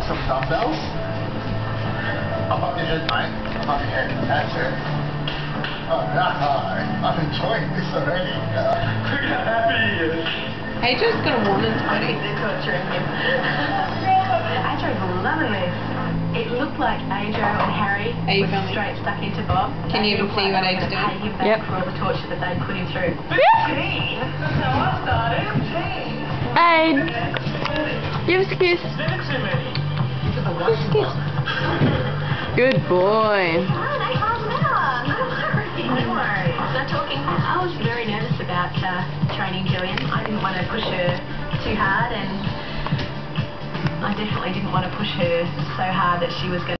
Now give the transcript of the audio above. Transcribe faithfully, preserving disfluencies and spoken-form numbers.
some dumbbells. Above your head, mate. Above your head. That's it. Oh, no. I'm enjoying this already. Look how happy he is. A J's got a woman, Tony. They're torturing him. A J was loving this. It looked like A J and Harry Are you were filming? straight stuck into Bob. Can you even see what A's doing? Pay him back Yep. for all the torture that they put him through. fifteen? That's how I started. fifteen. Hey, give us a kiss. Kiss. Good boy. Oh, they calmed down. No worries. No worries. No talking. I was very nervous about uh, training Jillian. I didn't want to push her too hard, and I definitely didn't want to push her so hard that she was going to